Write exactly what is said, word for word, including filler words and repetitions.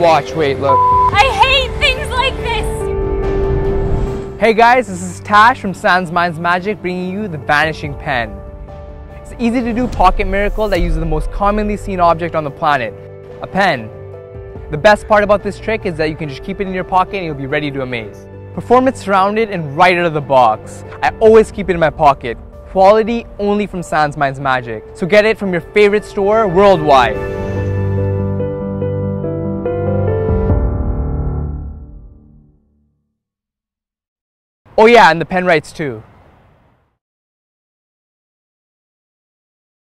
watch, wait, look. I hate things like this! Hey guys, this is Tash from Sans Minds Magic bringing you the Vanishing Pen. It's an easy to do pocket miracle that uses the most commonly seen object on the planet, a pen. The best part about this trick is that you can just keep it in your pocket and you'll be ready to amaze. Perform it surrounded and right out of the box. I always keep it in my pocket. Quality only from Sans Minds Magic. So get it from your favorite store worldwide. Oh yeah, and the pen writes too.